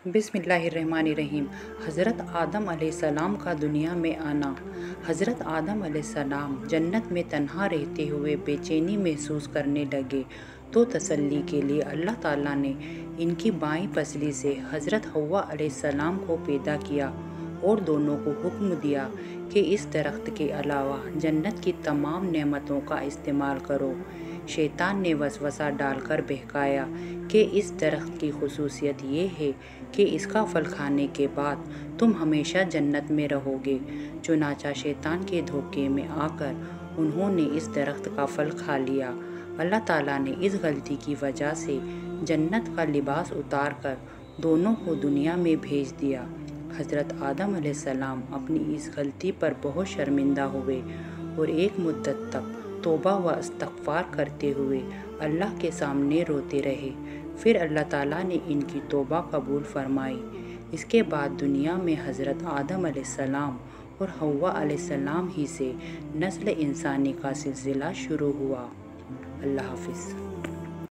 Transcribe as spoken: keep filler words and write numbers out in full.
بسم اللہ الرحمن الرحیم۔ حضرت آدم علیہ السلام کا دنیا میں آنا۔ حضرت آدم علیہ السلام جنت میں تنہا رہتے ہوئے بے چینی محسوس کرنے لگے تو تسلی کے لیے اللہ تعالیٰ نے ان کی بائیں پسلی سے حضرت حوا علیہ السلام کو پیدا کیا اور دونوں کو حکم دیا کہ اس درخت کے علاوہ جنت کی تمام نعمتوں کا استعمال کرو۔ شیطان نے وسوسہ ڈال کر بہکایا کہ اس درخت کی خصوصیت یہ ہے کہ اس کا پھل کھانے کے بعد تم ہمیشہ جنت میں رہو گے۔ چنانچہ شیطان کے دھوکے میں آ کر انہوں نے اس درخت کا پھل کھا لیا۔ اللہ تعالیٰ نے اس غلطی کی وجہ سے جنت کا لباس اتار کر دونوں کو دنیا میں بھیج دیا۔ حضرت آدم علیہ السلام اپنی اس غلطی پر بہت شرمندہ ہوئے اور ایک مدت تک توبہ و استغفار کرتے ہوئے اللہ کے سامنے روتے رہے۔ پھر اللہ تعالیٰ نے ان کی توبہ قبول فرمائی۔ اس کے بعد دنیا میں حضرت آدم علیہ السلام اور حوا علیہ السلام ہی سے نسل انسانی کا سلسلہ شروع ہوا۔ اللہ حافظ۔